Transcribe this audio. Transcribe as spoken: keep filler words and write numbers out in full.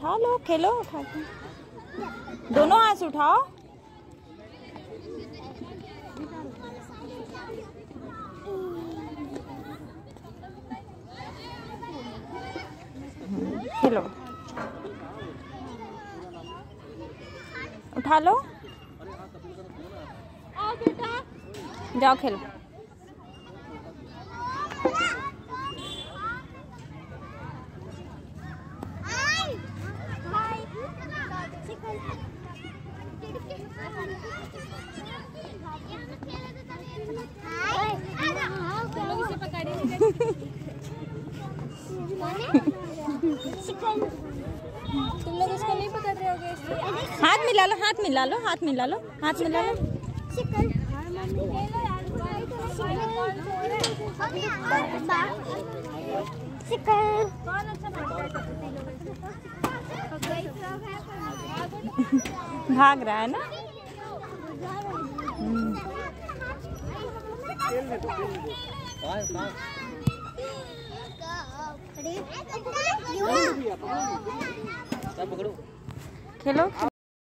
उठा लो, खेलो उठा के। दोनों हाथ से उठाओ। खेलो, उठा लो, जाओ खेलो। तुम लोग इसको नहीं पकड़ रहे होगे इसलिए। हाथ मिला लो, हाथ मिला लो, हाथ मिला लो, हाथ मिला लो। भाग रहा है ना। खेलो।